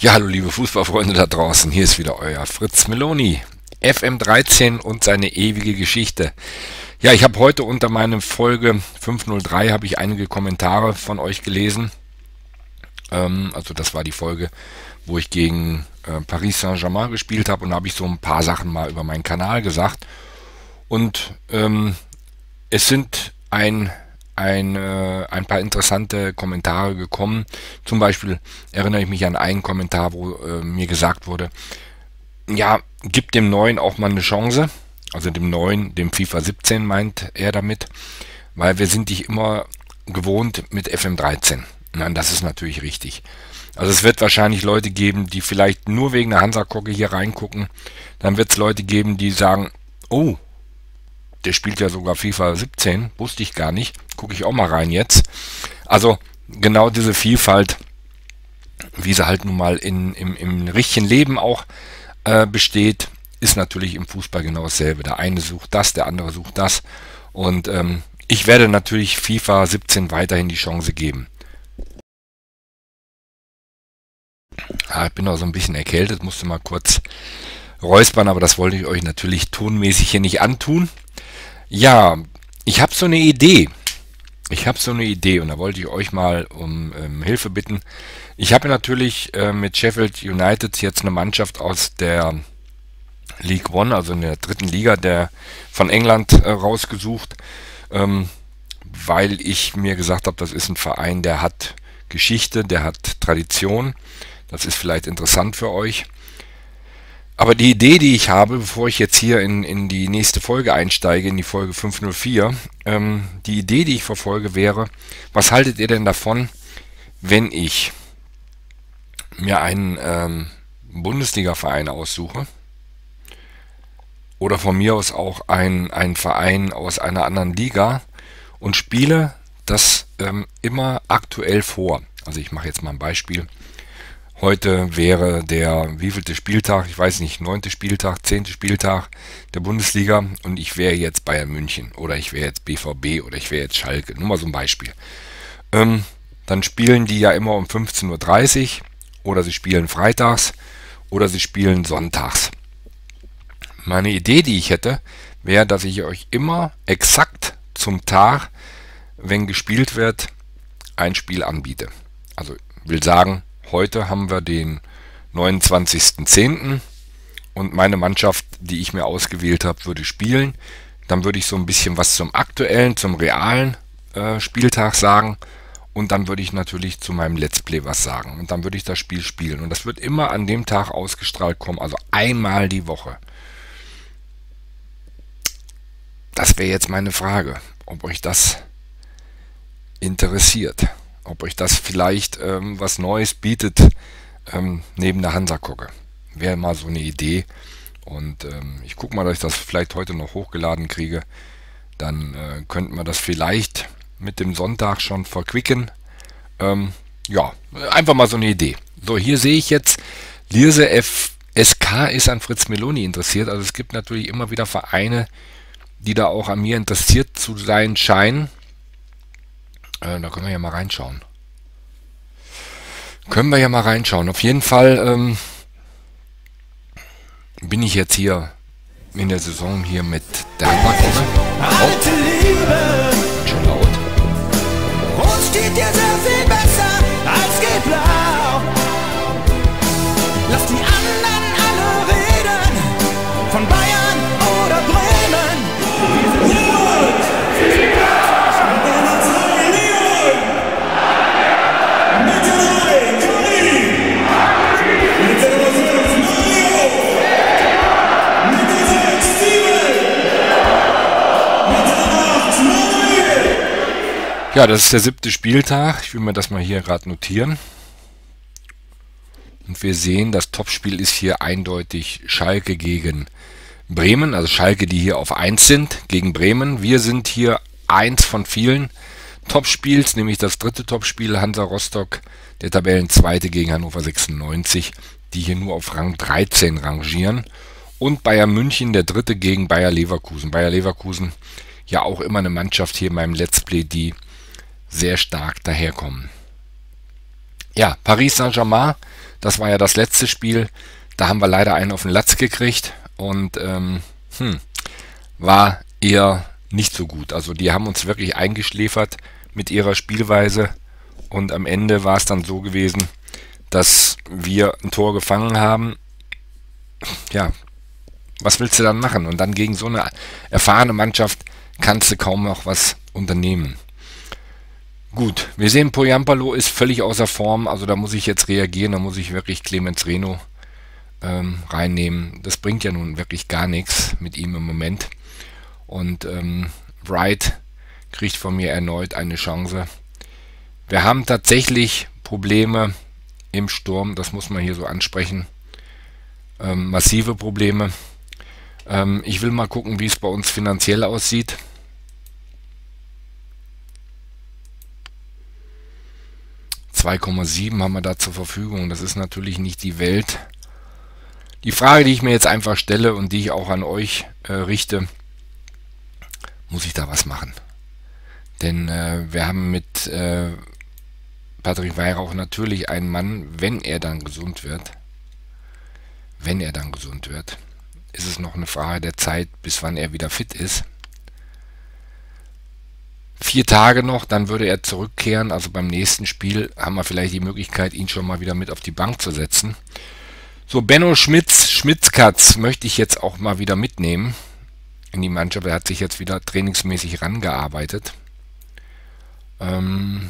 Ja, hallo liebe Fußballfreunde da draußen, hier ist wieder euer Fritz Meloni, FM13 und seine ewige Geschichte. Ja, ich habe heute unter meiner Folge 503 habe ich einige Kommentare von euch gelesen. Also das war die Folge, wo ich gegen Paris Saint-Germain gespielt habe, und da habe ich so ein paar Sachen mal über meinen Kanal gesagt. Und es sind ein paar interessante Kommentare gekommen. Zum Beispiel erinnere ich mich an einen Kommentar, wo mir gesagt wurde, ja, gib dem Neuen auch mal eine Chance. Also dem Neuen, dem FIFA 17 meint er damit, weil wir sind dich immer gewohnt mit FM13. Nein, das ist natürlich richtig. Also es wird wahrscheinlich Leute geben, die vielleicht nur wegen der Hansa-Kocke hier reingucken. Dann wird es Leute geben, die sagen, oh, der spielt ja sogar FIFA 17, wusste ich gar nicht, gucke ich auch mal rein jetzt. Also genau diese Vielfalt, wie sie halt nun mal im richtigen Leben auch besteht, ist natürlich im Fußball genau dasselbe. Der eine sucht das, der andere sucht das. Und ich werde natürlich FIFA 17 weiterhin die Chance geben. Ja, ich bin auch so ein bisschen erkältet, musste mal kurz räuspern, aber das wollte ich euch natürlich tonmäßig hier nicht antun. Ja, ich habe so eine Idee. Und da wollte ich euch mal um Hilfe bitten. Ich habe natürlich mit Sheffield United jetzt eine Mannschaft aus der League One, also in der dritten Liga von England rausgesucht, weil ich mir gesagt habe, das ist ein Verein, der hat Geschichte, der hat Tradition. Das ist vielleicht interessant für euch. Aber die Idee, die ich habe, bevor ich jetzt hier in die nächste Folge einsteige, in die Folge 504, die Idee, die ich verfolge, wäre, was haltet ihr denn davon, wenn ich mir einen Bundesliga-Verein aussuche oder von mir aus auch einen Verein aus einer anderen Liga und spiele das immer aktuell vor. Also ich mache jetzt mal ein Beispiel. Heute wäre der wievielte Spieltag, ich weiß nicht, 9. Spieltag, 10. Spieltag der Bundesliga, und ich wäre jetzt Bayern München oder ich wäre jetzt BVB oder ich wäre jetzt Schalke. Nur mal so ein Beispiel. Dann spielen die ja immer um 15:30 Uhr oder sie spielen freitags oder sie spielen sonntags. Meine Idee, die ich hätte, wäre, dass ich euch immer exakt zum Tag, wenn gespielt wird, ein Spiel anbiete. Also will sagen, heute haben wir den 29.10. und meine Mannschaft, die ich mir ausgewählt habe, würde spielen. Dann würde ich so ein bisschen was zum aktuellen, zum realen Spieltag sagen, und dann würde ich natürlich zu meinem Let's Play was sagen und dann würde ich das Spiel spielen. Und das wird immer an dem Tag ausgestrahlt kommen, also einmal die Woche. Das wäre jetzt meine Frage, ob euch das interessiert. Ob euch das vielleicht was Neues bietet neben der Hansa-Kocke. Wäre mal so eine Idee. Und ich gucke mal, dass ich das vielleicht heute noch hochgeladen kriege. Dann könnten wir das vielleicht mit dem Sonntag schon verquicken. Ja, einfach mal so eine Idee. So, hier sehe ich jetzt, Lierse FSK ist an Fritz Meloni interessiert. Also es gibt natürlich immer wieder Vereine, die da auch an mir interessiert zu sein scheinen. Da können wir ja mal reinschauen. Auf jeden Fall bin ich jetzt hier in der Saison hier mit der Hansa-Kocke. Alte Liebe, Schon laut. uns steht dir sehr viel besser als Gelb-Blau. Lass die anderen alle reden, von Bayern oder Bremen. Ja, das ist der 7. Spieltag. Ich will mir das mal hier gerade notieren. Und wir sehen, das Topspiel ist hier eindeutig Schalke gegen Bremen. Also Schalke, die hier auf 1 sind, gegen Bremen. Wir sind hier eins von vielen Topspiels, nämlich das 3. Topspiel, Hansa Rostock, der Tabellenzweite gegen Hannover 96, die hier nur auf Rang 13 rangieren. Und Bayern München, der 3. gegen Bayer Leverkusen. Bayer Leverkusen, ja auch immer eine Mannschaft hier in meinem Let's Play, die sehr stark daherkommen. Ja, Paris Saint-Germain, Das war ja das letzte Spiel. Da haben wir leider einen auf den Latz gekriegt und war eher nicht so gut. Also die haben uns wirklich eingeschläfert mit ihrer Spielweise und am Ende war es dann so gewesen, dass wir ein Tor gefangen haben. Ja, was willst du dann machen? Und dann gegen so eine erfahrene Mannschaft kannst du kaum noch was unternehmen. Gut, wir sehen, Pohjanpalo ist völlig außer Form, also da muss ich jetzt reagieren, da muss ich wirklich Clemens Reno reinnehmen. Das bringt ja nun wirklich gar nichts mit ihm im Moment. Und Wright kriegt von mir erneut eine Chance. Wir haben tatsächlich Probleme im Sturm, das muss man hier so ansprechen. Massive Probleme. Ich will mal gucken, wie es bei uns finanziell aussieht. $2,7 haben wir da zur Verfügung. Das ist natürlich nicht die Welt. Die Frage, die ich mir jetzt einfach stelle und die ich auch an euch richte, muss ich da was machen? Denn wir haben mit Patrick Weihrauch natürlich einen Mann, wenn er dann gesund wird, ist es noch eine Frage der Zeit, bis wann er wieder fit ist. 4 Tage noch, dann würde er zurückkehren. Also beim nächsten Spiel haben wir vielleicht die Möglichkeit, ihn schon mal wieder mit auf die Bank zu setzen. So, Benno Schmitzkatz möchte ich jetzt auch mal wieder mitnehmen in die Mannschaft. Er hat sich jetzt wieder trainingsmäßig rangearbeitet. Ja.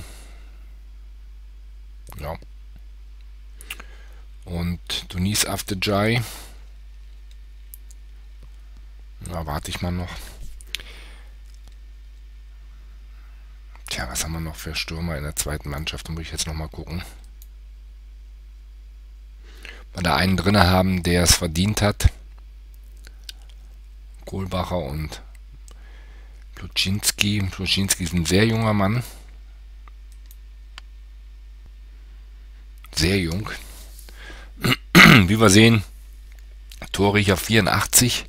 Und Dunis Afdejai. Da warte ich mal noch. Tja, was haben wir noch für Stürmer in der zweiten Mannschaft? Da muss ich jetzt noch mal gucken. Weil da einen drin haben, der es verdient hat. Kohlbacher und Pluschinski. Pluschinski ist ein sehr junger Mann. Sehr jung. Wie wir sehen, Torriecher 84.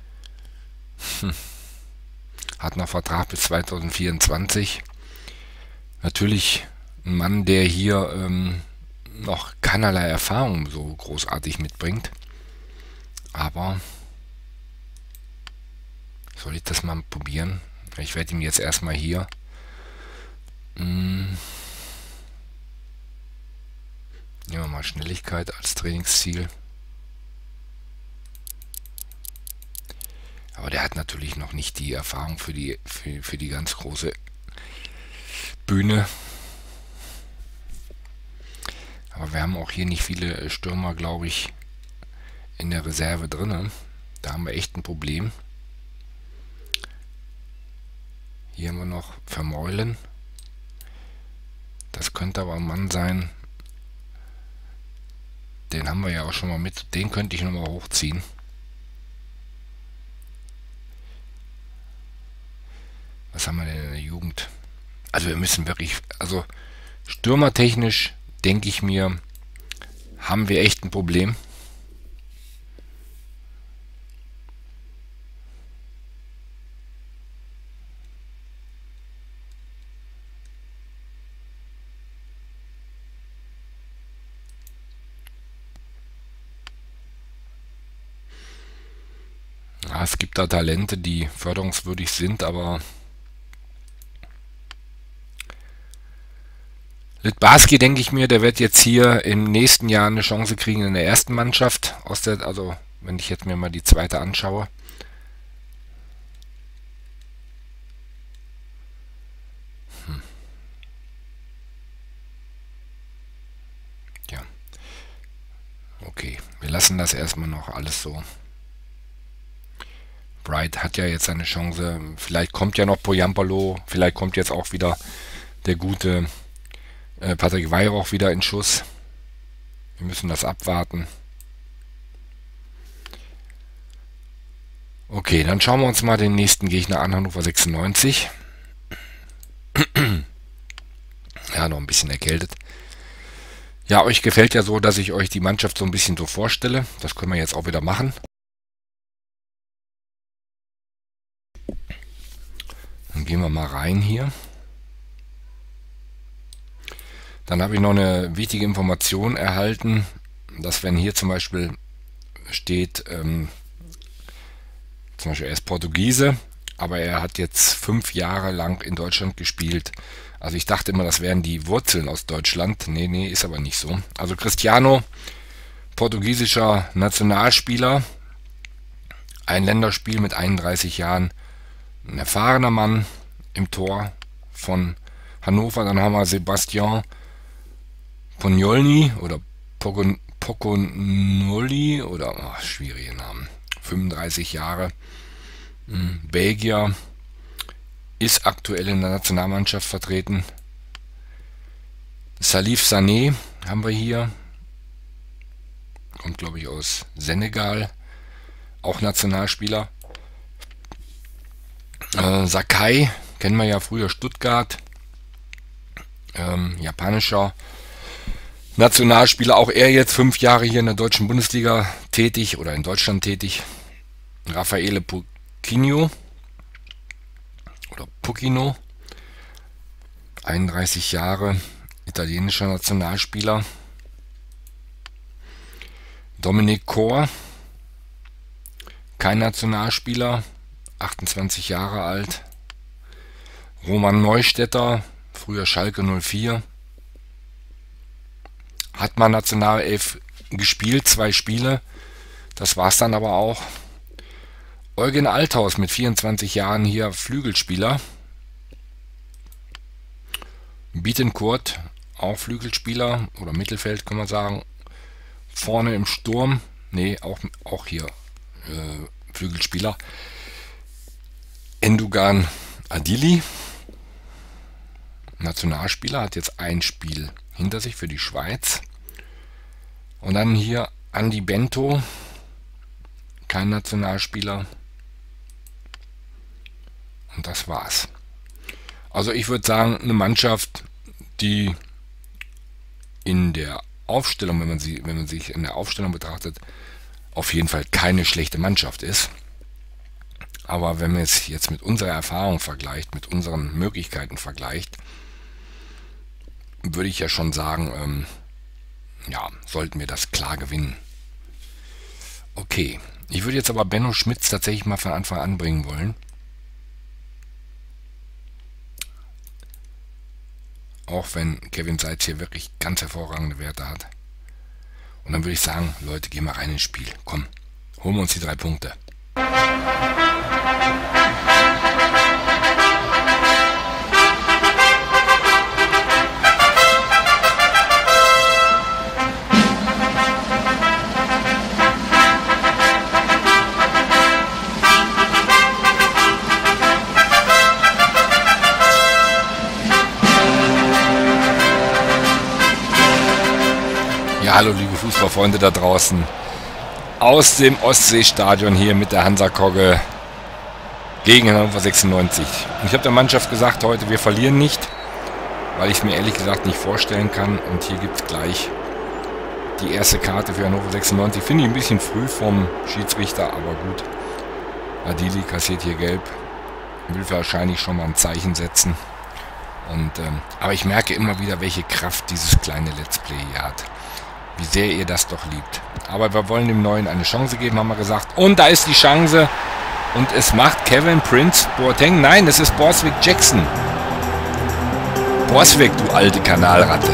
Hat noch Vertrag bis 2024. Natürlich ein Mann, der hier noch keinerlei Erfahrung so großartig mitbringt. Aber soll ich das mal probieren? Ich werde ihm jetzt erstmal hier nehmen wir mal Schnelligkeit als Trainingsziel. Aber der hat natürlich noch nicht die Erfahrung für die ganz große Bühne. Aber wir haben auch hier nicht viele Stürmer, glaube ich, in der Reserve drin. Da haben wir echt ein Problem. Hier haben wir noch Vermeulen. Das könnte aber ein Mann sein. Den haben wir ja auch schon mal mit. Den könnte ich nochmal hochziehen. Was haben wir denn in der Jugend? Also wir müssen wirklich, also stürmertechnisch denke ich mir, haben wir echt ein Problem. Ja, es gibt da Talente, die förderungswürdig sind, aber Litbarski, denke ich mir, der wird jetzt hier im nächsten Jahr eine Chance kriegen in der ersten Mannschaft. Also wenn ich jetzt mir mal die zweite anschaue. Ja. Okay, wir lassen das erstmal noch alles so. Bright hat ja jetzt seine Chance. Vielleicht kommt ja noch Pohjanpalo. Vielleicht kommt jetzt auch wieder der gute Patrick Weihrauch wieder in Schuss. Wir müssen das abwarten. Okay, dann schauen wir uns mal den nächsten Gegner an, Hannover 96. Ja, noch ein bisschen erkältet. Ja, euch gefällt ja so, dass ich euch die Mannschaft so ein bisschen so vorstelle. Das können wir jetzt auch wieder machen. Dann gehen wir mal rein hier. Dann habe ich noch eine wichtige Information erhalten. dass wenn hier zum Beispiel steht, zum Beispiel er ist Portugiese, aber er hat jetzt 5 Jahre lang in Deutschland gespielt. Also ich dachte immer, das wären die Wurzeln aus Deutschland. Nee, ist aber nicht so. Also Cristiano, portugiesischer Nationalspieler, ein Länderspiel mit 31 Jahren, ein erfahrener Mann im Tor von Hannover. Dann haben wir Sebastian Pognoli oder Poconoli oder schwierige Namen. 35 Jahre, Belgier, ist aktuell in der Nationalmannschaft vertreten. Salif Sané haben wir hier, kommt glaube ich aus Senegal, auch Nationalspieler. Sakai, kennen wir ja früher, Stuttgart, japanischer Nationalspieler, auch er jetzt 5 Jahre hier in der deutschen Bundesliga tätig oder in Deutschland tätig. Raffaele Pucchino oder Pucchino, 31 Jahre, italienischer Nationalspieler. Dominic Kor, kein Nationalspieler, 28 Jahre alt. Roman Neustädter, früher Schalke 04. Hat mal Nationalelf gespielt, 2 Spiele. Das war's dann aber auch. Eugen Althaus mit 24 Jahren hier Flügelspieler. Bittencourt, auch Flügelspieler oder Mittelfeld kann man sagen. Vorne im Sturm, auch hier Flügelspieler. Endugan Adili, Nationalspieler, hat jetzt ein Spiel hinter sich für die Schweiz. Und dann hier Andi Bento, kein Nationalspieler. Und das war's. Also ich würde sagen, eine Mannschaft, die in der Aufstellung, wenn man sich in der Aufstellung betrachtet, auf jeden Fall keine schlechte Mannschaft ist. Aber wenn man es jetzt mit unserer Erfahrung vergleicht, mit unseren Möglichkeiten vergleicht, würde ich ja schon sagen, sollten wir das klar gewinnen. Okay, ich würde jetzt aber Benno Schmitz tatsächlich mal von Anfang an bringen wollen. Auch wenn Kevin Seitz hier wirklich ganz hervorragende Werte hat. Und dann würde ich sagen, Leute, gehen wir rein ins Spiel. Komm, holen wir uns die 3 Punkte. Hallo liebe Fußballfreunde da draußen aus dem Ostseestadion hier mit der Hansa-Kogge gegen Hannover 96. Ich habe der Mannschaft gesagt, heute wir verlieren nicht, weil ich es mir ehrlich gesagt nicht vorstellen kann. Und hier gibt es gleich die erste Karte für Hannover 96. Finde ich ein bisschen früh vom Schiedsrichter, aber gut. Adili kassiert hier gelb, will wahrscheinlich schon mal ein Zeichen setzen. Aber ich merke immer wieder, welche Kraft dieses kleine Let's Play hier hat. Wie sehr ihr das doch liebt. Aber wir wollen dem Neuen eine Chance geben, haben wir gesagt. Und da ist die Chance. Und es macht Kevin Prince Boateng. Nein, es ist Borswick Jackson. Borswick, du alte Kanalratte.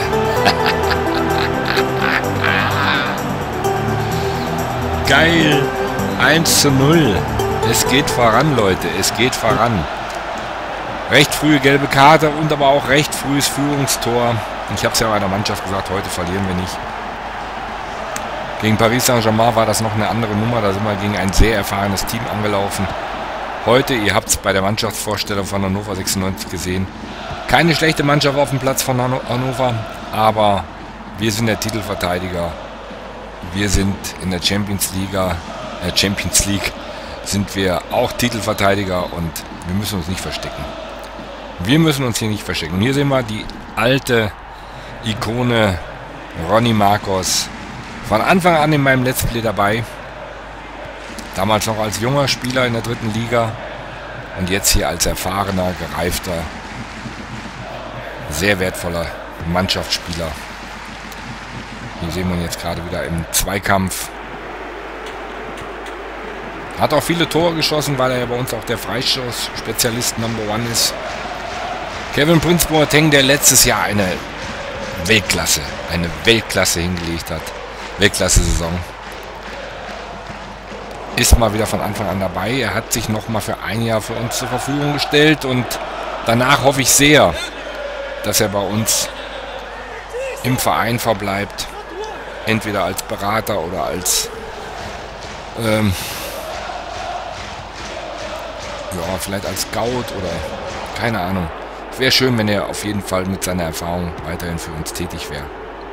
Geil. 1:0. Es geht voran, Leute. Es geht voran. Recht frühe gelbe Karte und aber auch recht frühes Führungstor. Ich habe es ja bei der Mannschaft gesagt, heute verlieren wir nicht. Gegen Paris Saint-Germain war das noch eine andere Nummer. Da sind wir gegen ein sehr erfahrenes Team angelaufen. Heute, ihr habt es bei der Mannschaftsvorstellung von Hannover 96 gesehen, keine schlechte Mannschaft auf dem Platz von Hannover, aber wir sind der Titelverteidiger. Wir sind in der Champions League sind wir auch Titelverteidiger und wir müssen uns nicht verstecken. Wir müssen uns hier nicht verstecken. Und hier sehen wir die alte Ikone Ronny Marcos. Von Anfang an in meinem Let's Play dabei. Damals noch als junger Spieler in der 3. Liga. Und jetzt hier als erfahrener, gereifter, sehr wertvoller Mannschaftsspieler. Hier sehen wir ihn jetzt gerade wieder im Zweikampf. Hat auch viele Tore geschossen, weil er ja bei uns auch der Freistoß-Spezialist Number 1 ist. Kevin Prince Boateng, der letztes Jahr eine Weltklasse hingelegt hat. Weltklasse-Saison. Ist mal wieder von Anfang an dabei. Er hat sich nochmal für ein Jahr für uns zur Verfügung gestellt und danach hoffe ich sehr, dass er bei uns im Verein verbleibt. Entweder als Berater oder als ja, vielleicht als Scout oder keine Ahnung. Es wäre schön, wenn er auf jeden Fall mit seiner Erfahrung weiterhin für uns tätig wäre.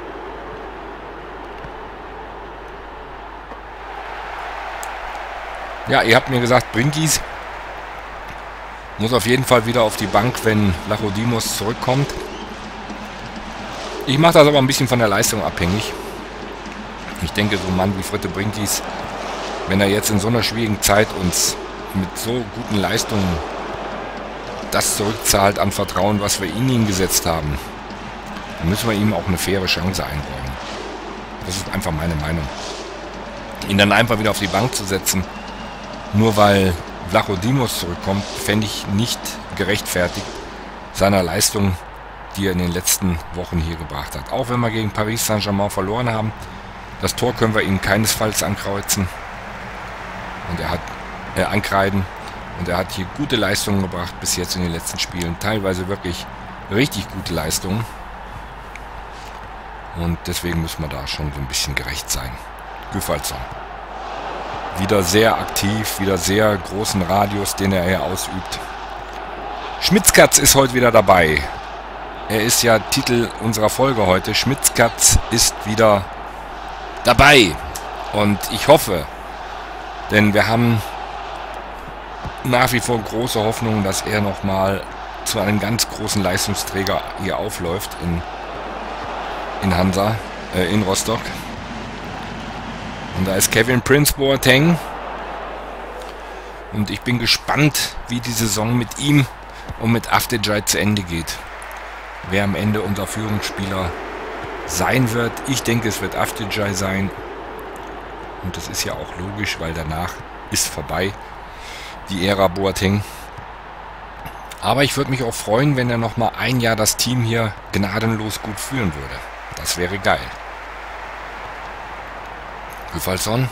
Ja, ihr habt mir gesagt, Brinkis muss auf jeden Fall wieder auf die Bank, wenn Vlachodimos zurückkommt. Ich mache das aber ein bisschen von der Leistung abhängig. Ich denke, so ein Mann wie Fritte Brinkis, wenn er jetzt in so einer schwierigen Zeit uns mit so guten Leistungen das zurückzahlt an Vertrauen, was wir in ihn gesetzt haben, dann müssen wir ihm auch eine faire Chance einräumen. Das ist einfach meine Meinung. Ihn dann einfach wieder auf die Bank zu setzen, nur weil Vlachodimos zurückkommt, fände ich nicht gerechtfertigt seiner Leistung, die er in den letzten Wochen hier gebracht hat. Auch wenn wir gegen Paris Saint-Germain verloren haben, das Tor können wir ihm keinesfalls ankreuzen. Und er hat ankreiden. Und er hat hier gute Leistungen gebracht bis jetzt in den letzten Spielen. Teilweise wirklich richtig gute Leistungen. Und deswegen müssen wir da schon so ein bisschen gerecht sein. Gyfaldsson. Wieder sehr aktiv, wieder sehr großen Radius, den er hier ausübt. Schmitzkatz ist heute wieder dabei. Er ist ja Titel unserer Folge heute. Schmitzkatz ist wieder dabei. Und ich hoffe, denn wir haben nach wie vor große Hoffnung, dass er nochmal zu einem ganz großen Leistungsträger hier aufläuft in Hansa, in Rostock. Und da ist Kevin Prince Boateng. Und ich bin gespannt, wie die Saison mit ihm und mit Avdijay zu Ende geht. Wer am Ende unser Führungsspieler sein wird. Ich denke, es wird Avdijay sein. Und das ist ja auch logisch, weil danach ist vorbei die Ära Boateng. Aber ich würde mich auch freuen, wenn er nochmal ein Jahr das Team hier gnadenlos gut führen würde. Das wäre geil. Gyfaldsson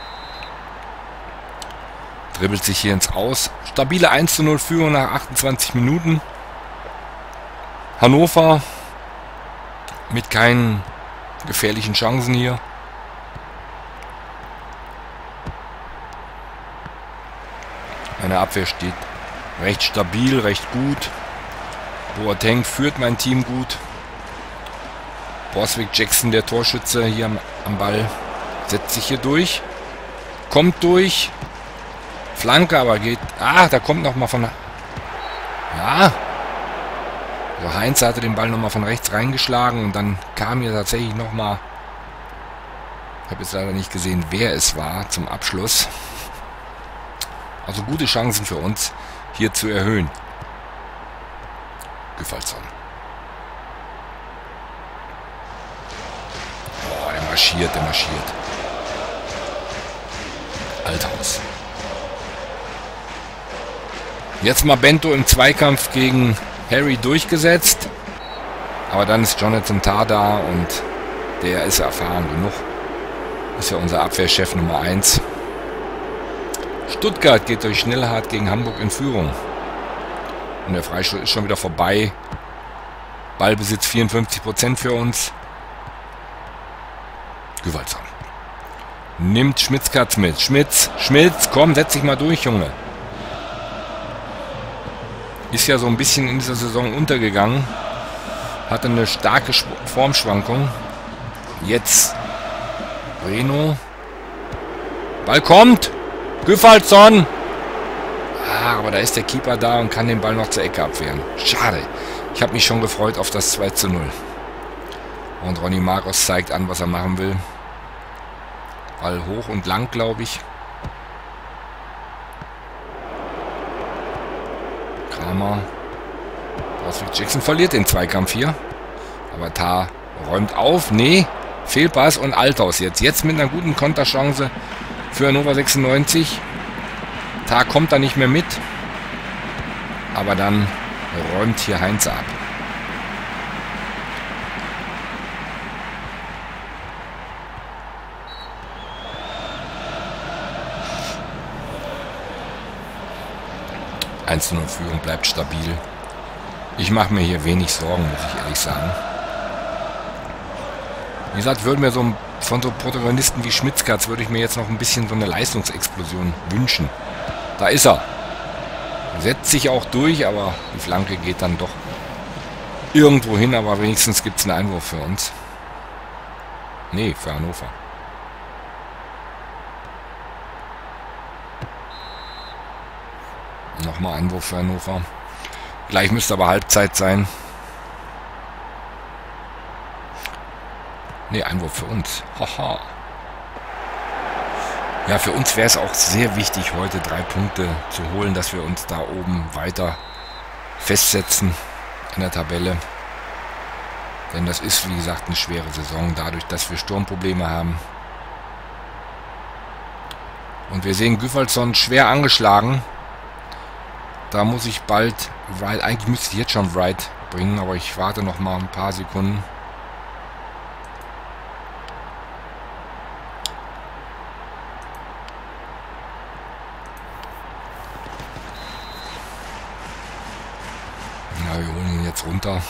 dribbelt sich hier ins Aus. Stabile 1:0 Führung nach 28 Minuten. Hannover mit keinen gefährlichen Chancen hier. Meine Abwehr steht recht stabil, recht gut. Boateng führt mein Team gut. Borswick Jackson, der Torschütze, hier am Ball, setzt sich hier durch. Kommt durch. Flanke, aber geht... Ah, da kommt nochmal von... Ja. Also Heinz hatte den Ball nochmal von rechts reingeschlagen und dann kam hier tatsächlich nochmal... Ich habe jetzt leider nicht gesehen, wer es war zum Abschluss. Also gute Chancen für uns, hier zu erhöhen. Gyfaldsson. Oh, der marschiert. Althaus. Jetzt mal Bento im Zweikampf gegen Harry durchgesetzt. Aber dann ist Jonathan Tah da und der ist erfahren genug. Ist ja unser Abwehrchef Nummer 1. Stuttgart geht durch Schnellhardt gegen Hamburg in Führung. Und der Freistoß ist schon wieder vorbei. Ballbesitz 54% für uns. Gyfaldsson. Nimmt Schmitzkatz mit. Schmitz, komm, setz dich mal durch, Junge. Ist ja so ein bisschen in dieser Saison untergegangen. Hatte eine starke Formschwankung. Jetzt Reno. Ball kommt. Gyfaldsson. Ah, aber da ist der Keeper da und kann den Ball noch zur Ecke abwehren. Schade. Ich habe mich schon gefreut auf das 2:0. Und Ronny Marcos zeigt an, was er machen will. Ball hoch und lang, glaube ich. Kramer. Borswick Jackson verliert den Zweikampf hier. Aber Tah räumt auf. Nee. Fehlpass und Althaus jetzt. Jetzt mit einer guten Konterchance für Hannover 96. Tag kommt da nicht mehr mit. Aber dann räumt hier Heinze ab. Führung bleibt stabil. Ich mache mir hier wenig Sorgen, muss ich ehrlich sagen. Wie gesagt, würden mir von so Protagonisten wie Schmitzkatz, würde ich mir jetzt noch ein bisschen so eine Leistungsexplosion wünschen. Da ist er. Setzt sich auch durch, aber die Flanke geht dann doch irgendwo hin, aber wenigstens gibt es einen Einwurf für uns. Nee, für Hannover. Nochmal Einwurf für Hannover. Gleich müsste aber Halbzeit sein. Ne, Einwurf für uns. Haha. Ja, für uns wäre es auch sehr wichtig, heute 3 Punkte zu holen, dass wir uns da oben weiter festsetzen in der Tabelle. Denn das ist, wie gesagt, eine schwere Saison, dadurch, dass wir Sturmprobleme haben. Und wir sehen Güfaldsson schwer angeschlagen. Da muss ich bald Wright, eigentlich müsste ich jetzt schon Wright bringen, aber ich warte noch mal ein paar Sekunden. Ja, wir holen ihn jetzt runter.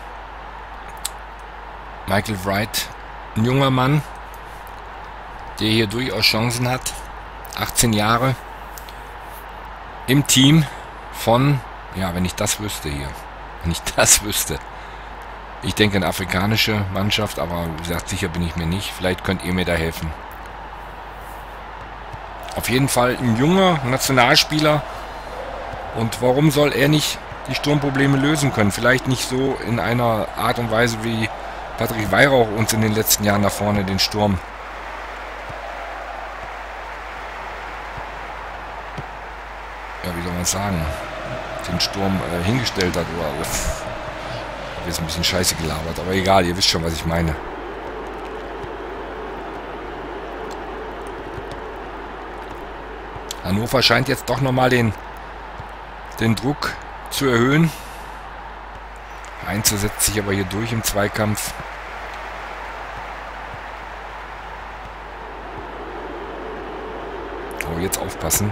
Michael Wright, ein junger Mann, der hier durchaus Chancen hat. 18 Jahre im Team von, ja, wenn ich das wüsste hier. Wenn ich das wüsste. Ich denke eine afrikanische Mannschaft, aber wie gesagt, sicher bin ich mir nicht. Vielleicht könnt ihr mir da helfen. Auf jeden Fall ein junger Nationalspieler. Und warum soll er nicht die Sturmprobleme lösen können? Vielleicht nicht so in einer Art und Weise, wie Patrick Weihrauch uns in den letzten Jahren da vorne den Sturm wie soll man sagen, den Sturm hingestellt hat. Oder habe jetzt ein bisschen scheiße gelabert, aber egal, ihr wisst schon, was ich meine. Hannover scheint jetzt doch nochmal den Druck zu erhöhen. Heinze setzt sich aber hier durch im Zweikampf. Oh, jetzt aufpassen.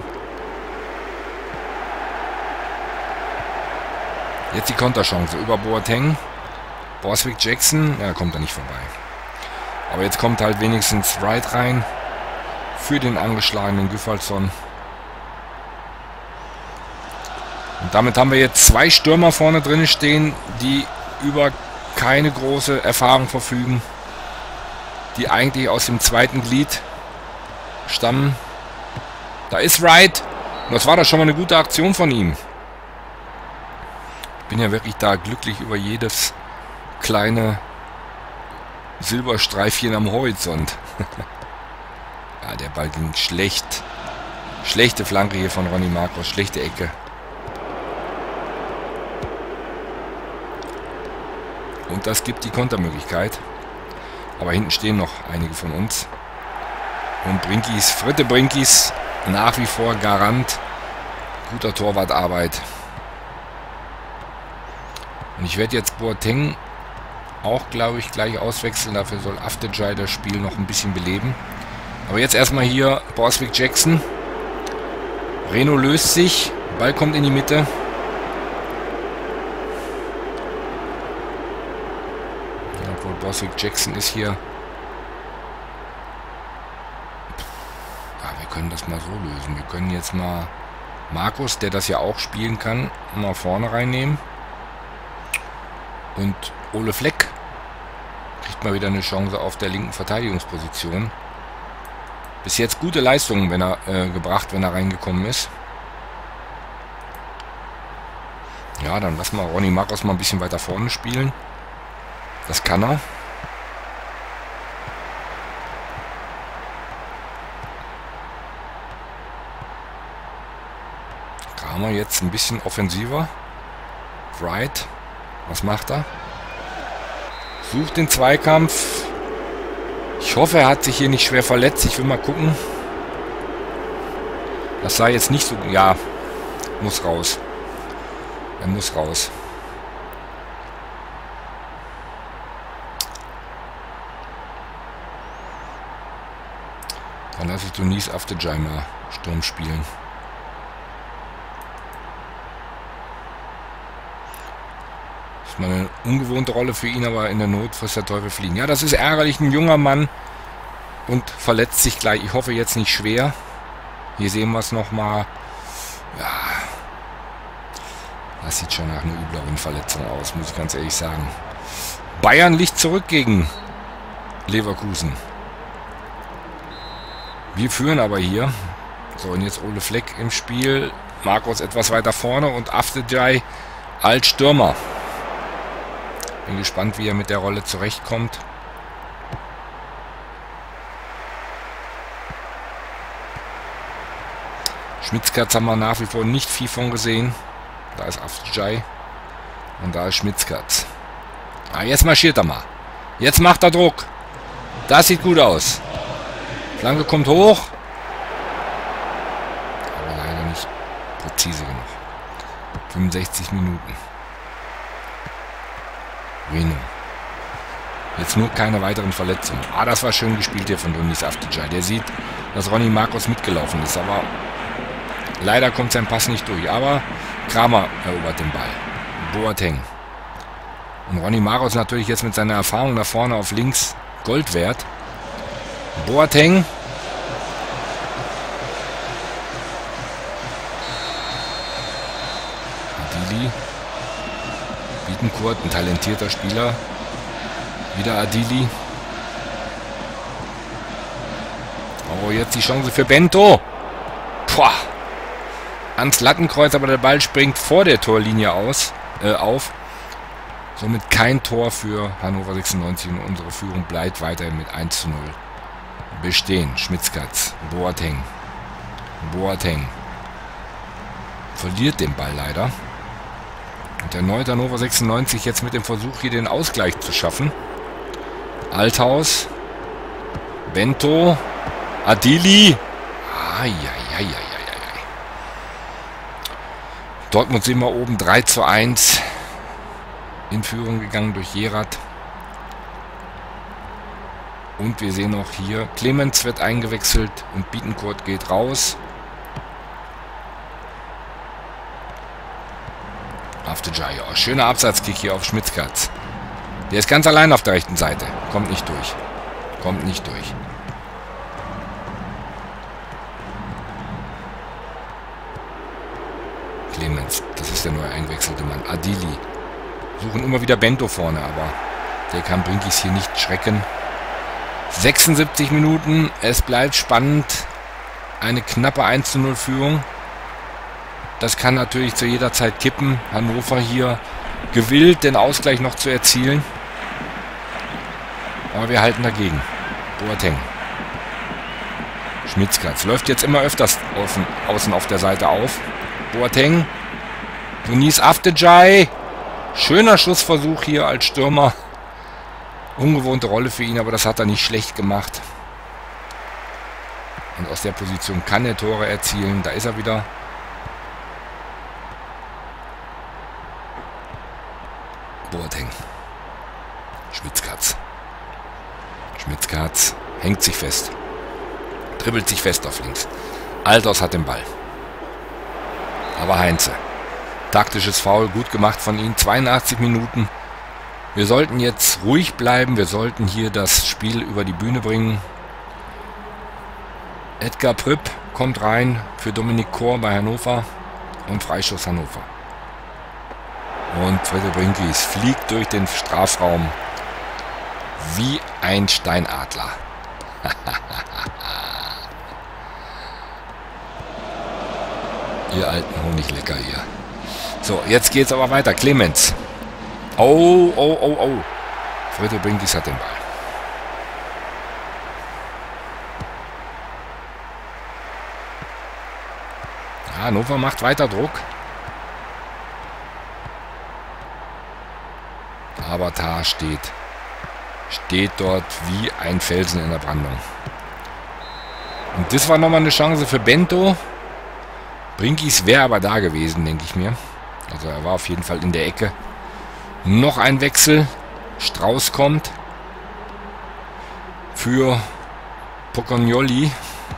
Jetzt die Konterchance über Boateng. Borswick Jackson, ja, kommt da nicht vorbei. Aber jetzt kommt halt wenigstens Wright rein für den angeschlagenen Güfaldsson. Und damit haben wir jetzt 2 Stürmer vorne drin stehen, die über keine große Erfahrung verfügen, die eigentlich aus dem zweiten Glied stammen. Da ist Wright. Und das war doch schon mal eine gute Aktion von ihm. Ich bin ja wirklich da glücklich über jedes kleine Silberstreifchen am Horizont. Ja, der Ball ging schlecht. Schlechte Flanke hier von Ronny Marcos, schlechte Ecke. Und das gibt die Kontermöglichkeit. Aber hinten stehen noch einige von uns. Und Brinkis, Fritte Brinkis, nach wie vor Garant. Guter Torwartarbeit. Und ich werde jetzt Boateng auch, glaube ich, gleich auswechseln. Dafür soll Afterjai das Spiel noch ein bisschen beleben. Aber jetzt erstmal hier Borswick Jackson. Reno löst sich. Ball kommt in die Mitte. Obwohl Borswick Jackson ist hier. Ja, wir können das mal so lösen. Wir können jetzt mal Markus, der das ja auch spielen kann, mal vorne reinnehmen. Und Ole Fleck kriegt mal wieder eine Chance auf der linken Verteidigungsposition. Bis jetzt gute Leistungen gebracht, wenn er reingekommen ist. Ja, dann lassen wir Ronny Marcos mal ein bisschen weiter vorne spielen. Das kann er. Kramer jetzt ein bisschen offensiver. Wright. Was macht er? Sucht den Zweikampf. Ich hoffe, er hat sich hier nicht schwer verletzt. Ich will mal gucken. Das sah jetzt nicht so... Ja, muss raus. Er muss raus. Dann lasse ich Doniz Afterjai mal Sturm spielen. Das ist mal eine ungewohnte Rolle für ihn, aber in der Not frisst der Teufel fliegen. Ja, das ist ärgerlich. Ein junger Mann und verletzt sich gleich. Ich hoffe jetzt nicht schwer. Hier sehen wir es nochmal. Ja, das sieht schon nach einer übleren Verletzung aus, muss ich ganz ehrlich sagen. Bayern liegt zurück gegen Leverkusen. Wir führen aber hier. So, und jetzt Ole Fleck im Spiel. Marcos etwas weiter vorne und Afterjai als Stürmer. Bin gespannt, wie er mit der Rolle zurechtkommt. Schmitzkatz haben wir nach wie vor nicht viel von gesehen. Da ist Afterjai. Und da ist Schmitzkatz. Ah, jetzt marschiert er mal. Jetzt macht er Druck. Das sieht gut aus. Flanke kommt hoch. Aber leider nicht präzise genug. 65 Minuten. Reno. Jetzt nur keine weiteren Verletzungen. Ah, das war schön gespielt hier von Doniz Afterjai. Der sieht, dass Ronny Marcos mitgelaufen ist. Aber leider kommt sein Pass nicht durch. Aber Kramer erobert den Ball. Boateng. Und Ronny Marcos natürlich jetzt mit seiner Erfahrung da vorne auf links Gold wert. Boateng. Adili. Bietenkurt, ein talentierter Spieler. Wieder Adili. Oh, jetzt die Chance für Bento. Boah. Ans Lattenkreuz, aber der Ball springt vor der Torlinie auf. Somit kein Tor für Hannover 96 und unsere Führung bleibt weiterhin mit 1:0 bestehen. Schmitzkatz, Boateng. Boateng verliert den Ball leider. Und erneut Hannover 96 jetzt mit dem Versuch, hier den Ausgleich zu schaffen. Althaus. Bento. Adili. Ai. Dortmund sehen wir oben 3:1 in Führung gegangen durch Jerat. Und wir sehen auch hier, Clemens wird eingewechselt und Bietenkurt geht raus. Afterjai, oh, schöner Absatzkick hier auf Schmitzkatz. Der ist ganz allein auf der rechten Seite. Kommt nicht durch. Kommt nicht durch. Clemens, das ist der neu eingewechselte Mann. Adili. Suchen immer wieder Bento vorne, aber der kann Brinkis hier nicht schrecken. 76 Minuten, es bleibt spannend. Eine knappe 1:0 Führung. Das kann natürlich zu jeder Zeit kippen. Hannover hier gewillt, den Ausgleich noch zu erzielen. Aber wir halten dagegen. Boateng. Schmitzkatz läuft jetzt immer öfters außen auf der Seite auf. Boateng. Doniz Afterjai. Schöner Schussversuch hier als Stürmer. Ungewohnte Rolle für ihn, aber das hat er nicht schlecht gemacht. Und aus der Position kann er Tore erzielen. Da ist er wieder. Boateng. Schmitzkatz. Schmitzkatz hängt sich fest. Dribbelt sich fest auf links. Althaus hat den Ball. Aber Heinze. Taktisches Foul, gut gemacht von ihm. 82 Minuten. Wir sollten jetzt ruhig bleiben. Wir sollten hier das Spiel über die Bühne bringen. Edgar Prüpp kommt rein für Dominik Kor bei Hannover. Und Freistoß Hannover. Und Freddy Brinkis fliegt durch den Strafraum wie ein Steinadler. Ihr alten Honiglecker hier. So, jetzt geht's aber weiter. Clemens. Oh. Freddy Brinkis hat den Ball. Ja, Hannover macht weiter Druck. Aber Tar steht steht dort wie ein Felsen in der Brandung. Und das war nochmal eine Chance für Bento. Brinkis wäre aber da gewesen, denke ich mir. Also er war auf jeden Fall in der Ecke. Noch ein Wechsel. Strauß kommt für Pocognoli.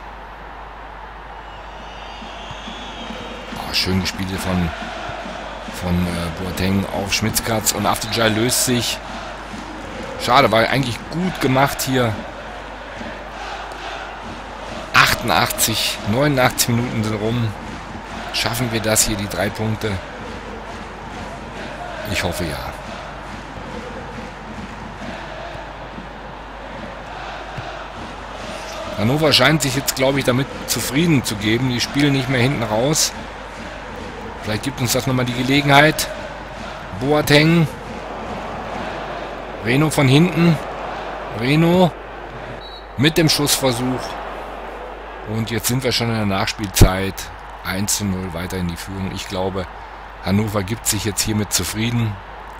Oh, schön gespielt von Boateng auf Schmitzkatz. Und Afterjai löst sich. Schade, war eigentlich gut gemacht hier. 88, 89 Minuten sind rum. Schaffen wir das hier, die 3 Punkte? Ich hoffe ja. Hannover scheint sich jetzt, glaube ich, damit zufrieden zu geben. Die spielen nicht mehr hinten raus. Vielleicht gibt uns das nochmal die Gelegenheit. Boateng. Reno von hinten. Reno mit dem Schussversuch. Und jetzt sind wir schon in der Nachspielzeit. 1:0 weiter in die Führung. Ich glaube, Hannover gibt sich jetzt hiermit zufrieden.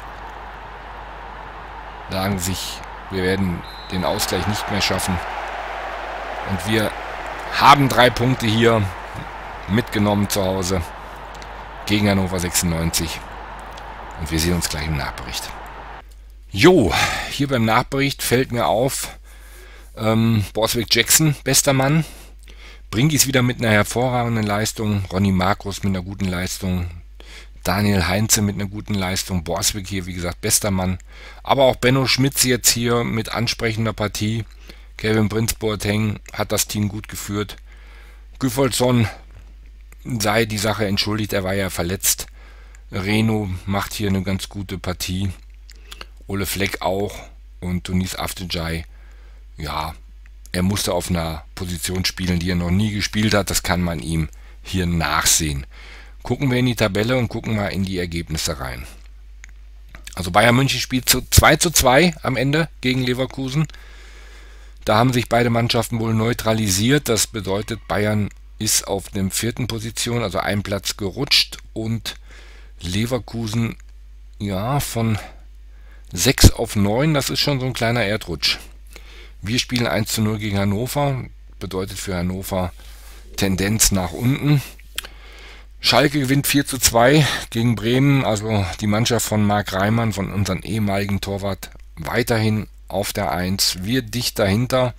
Sagen sich, wir werden den Ausgleich nicht mehr schaffen. Und wir haben 3 Punkte hier mitgenommen zu Hause gegen Hannover 96. Und wir sehen uns gleich im Nachbericht. Jo, hier beim Nachbericht fällt mir auf, Borswick Jackson, bester Mann. Brinkis wieder mit einer hervorragenden Leistung. Ronny Markus mit einer guten Leistung. Daniel Heinze mit einer guten Leistung. Borswick hier, wie gesagt, bester Mann. Aber auch Benno Schmitz jetzt hier mit ansprechender Partie. Kevin Prinz Boateng hat das Team gut geführt. Güfoldsson sei die Sache entschuldigt, er war ja verletzt. Reno macht hier eine ganz gute Partie. Ole Fleck auch. Und Tunis Afterjai, ja, er musste auf einer Position spielen, die er noch nie gespielt hat. Das kann man ihm hier nachsehen. Gucken wir in die Tabelle und gucken mal in die Ergebnisse rein. Also Bayern München spielt 2:2 am Ende gegen Leverkusen. Da haben sich beide Mannschaften wohl neutralisiert. Das bedeutet, Bayern ist auf der 4. Position, also einen Platz gerutscht. Und Leverkusen, ja, von 6 auf 9, das ist schon so ein kleiner Erdrutsch. Wir spielen 1:0 gegen Hannover. Bedeutet für Hannover Tendenz nach unten. Schalke gewinnt 4:2 gegen Bremen. Also die Mannschaft von Marc Reimann, von unserem ehemaligen Torwart, weiterhin auf der 1. Wir dicht dahinter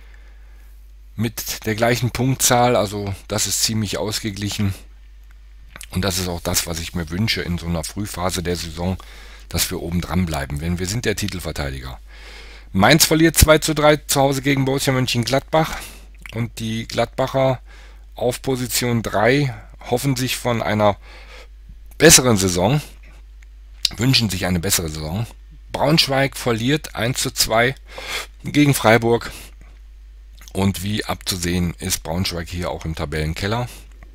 mit der gleichen Punktzahl. Also das ist ziemlich ausgeglichen. Und das ist auch das, was ich mir wünsche in so einer Frühphase der Saison, dass wir oben dran bleiben. Denn wir sind der Titelverteidiger. Mainz verliert 2:3 zu Hause gegen Borussia Mönchengladbach. Und die Gladbacher auf Position 3 hoffen sich von einer besseren Saison, wünschen sich eine bessere Saison. Braunschweig verliert 1:2 gegen Freiburg. Und wie abzusehen ist Braunschweig hier auch im Tabellenkeller.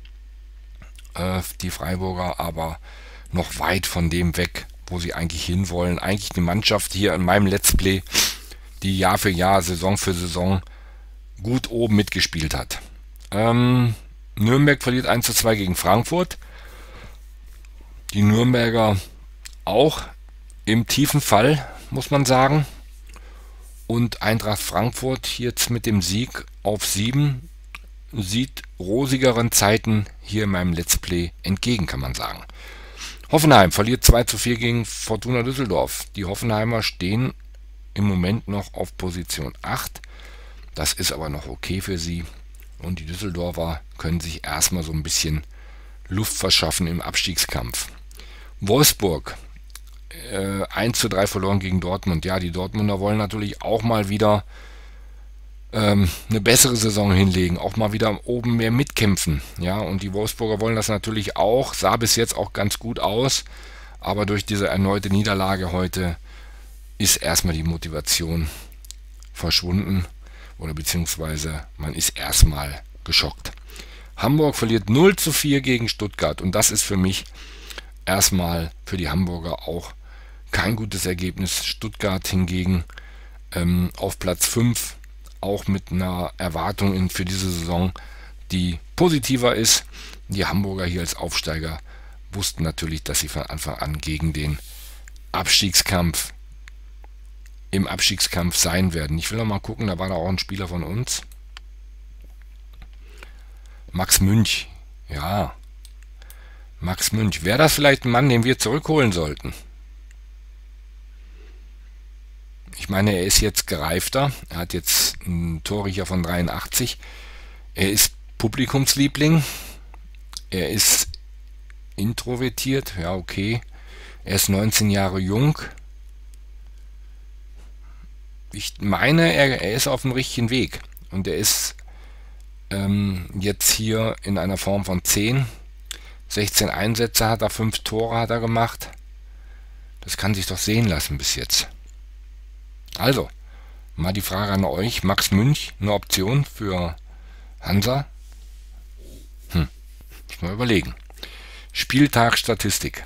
Die Freiburger aber noch weit von dem weg, wo sie eigentlich hinwollen. Eigentlich eine Mannschaft hier in meinem Let's Play, die Jahr für Jahr, Saison für Saison gut oben mitgespielt hat. Nürnberg verliert 1:2 gegen Frankfurt. Die Nürnberger auch im tiefen Fall, muss man sagen. Und Eintracht Frankfurt jetzt mit dem Sieg auf 7 sieht rosigeren Zeiten hier in meinem Let's Play entgegen, kann man sagen. Hoffenheim verliert 2:4 gegen Fortuna Düsseldorf. Die Hoffenheimer stehen im Moment noch auf Position 8. Das ist aber noch okay für sie. Und die Düsseldorfer können sich erstmal so ein bisschen Luft verschaffen im Abstiegskampf. Wolfsburg 1:3 verloren gegen Dortmund. Ja, die Dortmunder wollen natürlich auch mal wieder eine bessere Saison hinlegen, auch mal wieder oben mehr mitkämpfen. Ja, und die Wolfsburger wollen das natürlich auch. Sah bis jetzt auch ganz gut aus, aber durch diese erneute Niederlage heute ist erstmal die Motivation verschwunden, oder beziehungsweise man ist erstmal geschockt. Hamburg verliert 0:4 gegen Stuttgart und das ist für mich erstmal für die Hamburger auch kein gutes Ergebnis. Stuttgart hingegen auf Platz 5, auch mit einer Erwartung für diese Saison, die positiver ist. Die Hamburger hier als Aufsteiger wussten natürlich, dass sie von Anfang an gegen den Abstiegskampf im Abstiegskampf sein werden. Ich will noch mal gucken, da war da auch ein Spieler von uns. Max Münch. Ja, Max Münch. Wäre das vielleicht ein Mann, den wir zurückholen sollten? Ich meine, er ist jetzt gereifter. Er hat jetzt einen Torriecher von 83. Er ist Publikumsliebling. Er ist introvertiert. Ja, okay. Er ist 19 Jahre jung. Ich meine, er ist auf dem richtigen Weg. Und er ist jetzt hier in einer Form von 10. 16 Einsätze hat er, 5 Tore hat er gemacht. Das kann sich doch sehen lassen bis jetzt. Also, mal die Frage an euch. Max Münch, eine Option für Hansa? Muss man überlegen. Spieltag Statistik.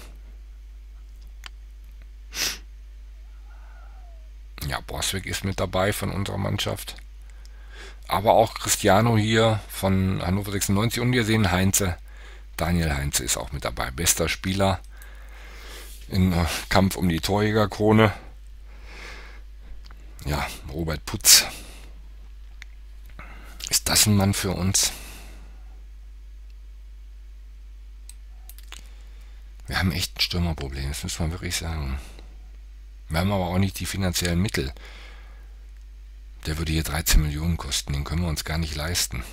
Ja, Borswig ist mit dabei von unserer Mannschaft. Aber auch Cristiano hier von Hannover 96 und wir sehen Heinze. Daniel Heinze ist auch mit dabei. Bester Spieler im Kampf um die Torjägerkrone. Ja, Robert Putz. Ist das ein Mann für uns? Wir haben echt ein Stürmerproblem, das muss man wirklich sagen. Wir haben aber auch nicht die finanziellen Mittel. Der würde hier 13 Millionen kosten, den können wir uns gar nicht leisten.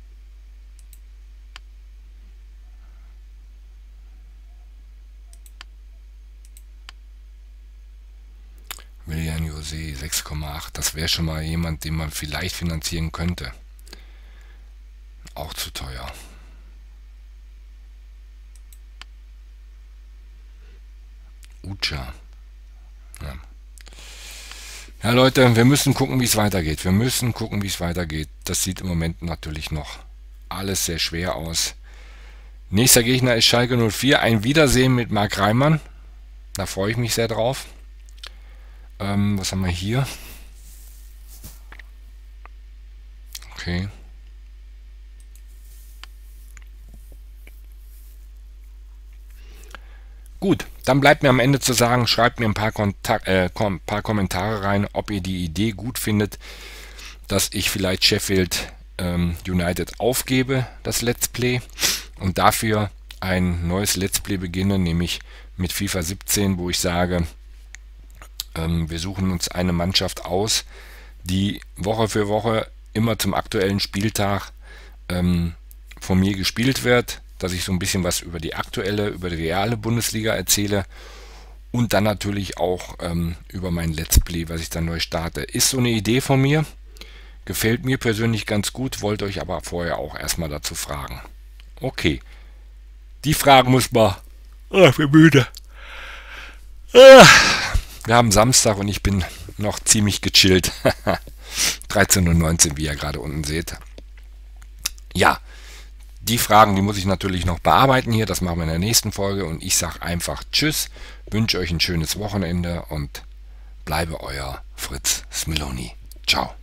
William José 6,8, das wäre schon mal jemand, den man vielleicht finanzieren könnte. Auch zu teuer. Ucha. Ja. Ja, Leute, wir müssen gucken, wie es weitergeht. Das sieht im Moment natürlich noch alles sehr schwer aus. Nächster Gegner ist Schalke 04. Ein Wiedersehen mit Marc Reimann. Da freue ich mich sehr drauf. Was haben wir hier? Okay. Gut, dann bleibt mir am Ende zu sagen, schreibt mir ein paar Kommentare rein, ob ihr die Idee gut findet, dass ich vielleicht Sheffield United aufgebe, das Let's Play, und dafür ein neues Let's Play beginne, nämlich mit FIFA 17, wo ich sage, wir suchen uns eine Mannschaft aus, die Woche für Woche immer zum aktuellen Spieltag von mir gespielt wird, dass ich so ein bisschen was über die reale Bundesliga erzähle und dann natürlich auch über mein Let's Play, was ich dann neu starte. Ist so eine Idee von mir, gefällt mir persönlich ganz gut, wollte euch aber vorher auch erstmal dazu fragen. Okay, die Fragen muss man... ich bin müde. Wir haben Samstag und ich bin noch ziemlich gechillt. 13:19 Uhr, wie ihr gerade unten seht. Ja, die Fragen, die muss ich natürlich noch bearbeiten hier. Das machen wir in der nächsten Folge. Und ich sage einfach Tschüss, wünsche euch ein schönes Wochenende und bleibe euer Fritz Smiloni. Ciao.